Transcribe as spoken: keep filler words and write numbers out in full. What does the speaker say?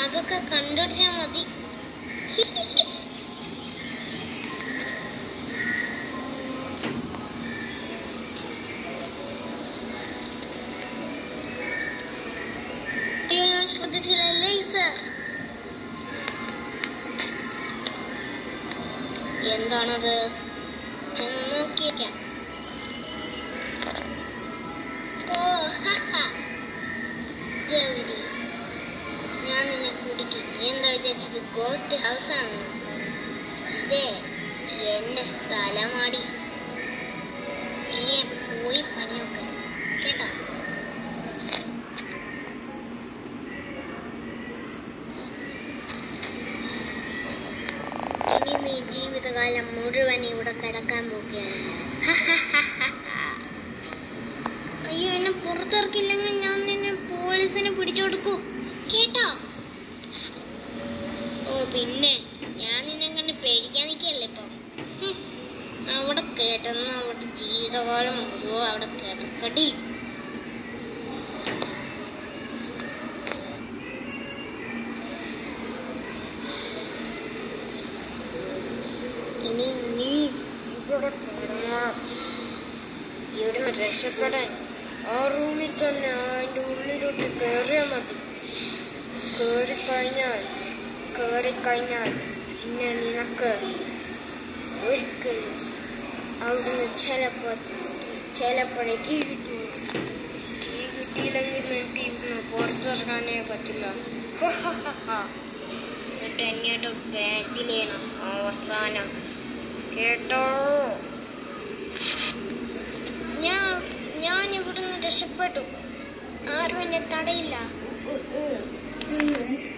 അതൊക്കെ കണ്ടുപിടിച്ചാ മതി. ഞാൻ ശ്രദ്ധിച്ചില്ല. ലേസർ എന്താണത്? ചെന്ന് നോക്കിയേക്കാം. ഓ ഗൗരി, ഞാൻ നിന്നെ കുടിക്കും. നീ എന്താ വിചാരിച്ചത് ഗോസ്റ്റ് ഹൗസ് ആണെന്ന്? ഇതേ എന്റെ സ്ഥലമാടി. നീ പോയി പണിയൊക്കെ കേട്ടോ. ഇനി നീ ജീവിതകാലം മുഴുവൻ ഇവിടെ കിടക്കാൻ പോവുകയാണ്. അയ്യോ, എന്നെ പുറത്തിറക്കില്ലെങ്കിൽ ഞാൻ നിന്നെ പോലീസിനെ പിടിച്ചെടുക്കും കേട്ടോ. ഓ പിന്നെ ഞാൻ നിന്നെ കണ്ട് പേടിക്കാൻ നിൽക്കല്ലേ ഇപ്പൊ. അവിടെ കേട്ടെന്ന് അവിടെ ജീവിതകാലം മുഴുവൻ അവിടെ കിടക്കടി. ഇനി നീ ഇവിടെ കിടന്നാൽ ഇവിടുന്ന് രക്ഷപ്പെടാൻ ആ റൂമിൽ തന്നെ അതിൻ്റെ ഉള്ളിലോട്ട് കയറിയാൽ മതി. കയറിക്കഴിഞ്ഞാൽ കയറിക്കഴിഞ്ഞാൽ പിന്നെ നിനക്ക് ഒരിക്കലും അവിടുന്ന് ചിലപ്പോൾ ചിലപ്പോഴേ കീ കിട്ടും. കീ കിട്ടിയില്ലെങ്കിൽ നിനക്ക് ഇവിടുന്ന് പുറത്തിറങ്ങാനേ പറ്റില്ല. എന്നിട്ട് എന്നോട്ട് ബാക്കിലേണം അവസാനം കേട്ടോ. ഞാൻ ഞാൻ ഇവിടുന്ന് രക്ഷപ്പെട്ടു. ആരും എന്നെ തടയില്ല.